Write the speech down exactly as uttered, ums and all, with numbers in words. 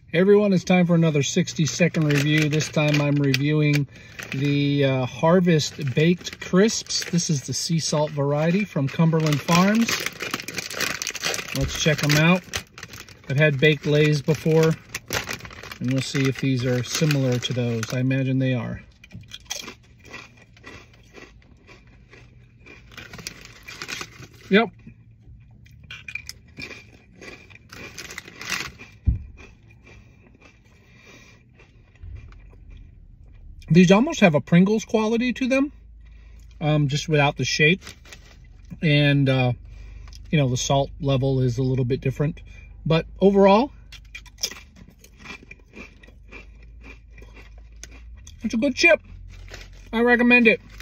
Hey everyone, it's time for another sixty second review. This time I'm reviewing the uh, Harvest Baked Crisps. This is the sea salt variety from Cumberland Farms. Let's check them out. I've had baked Lays before, and we'll see if these are similar to those. I imagine they are. Yep. These almost have a Pringles quality to them, um, just without the shape. And, uh, you know, the salt level is a little bit different. But overall, it's a good chip. I recommend it.